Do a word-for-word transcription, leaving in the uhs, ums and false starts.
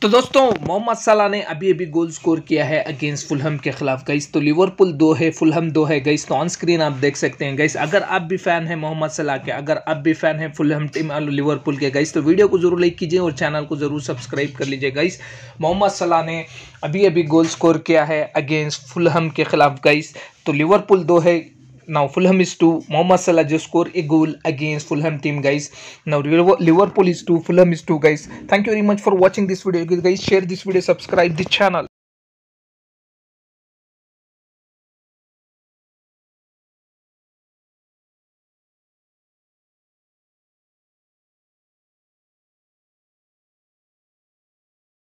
तो दोस्तों मोहम्मद सलाह ने अभी अभी गोल स्कोर किया है अगेंस्ट फुलहम के खिलाफ गाइस। तो लिवरपूल दो है, फुलहम दो है गाइस। तो ऑन स्क्रीन आप देख सकते हैं गाइस। अगर आप भी फैन है मोहम्मद सलाह के, अगर आप भी फैन है फुलहम टीम और लिवरपूल के गाइस, तो वीडियो को जरूर लाइक कीजिए और चैनल को जरूर सब्सक्राइब कर लीजिए गाइस। मोहम्मद सलाह ने अभी अभी गोल स्कोर किया है अगेंस्ट फुलहम के खिलाफ गाइस। तो लिवरपूल दो है, now Fulham is two. Mohamed Salah just scored a goal against Fulham team guys. Now Liverpool is two, Fulham is two guys. Thank you very much for watching this video guys. Share this video, subscribe the channel.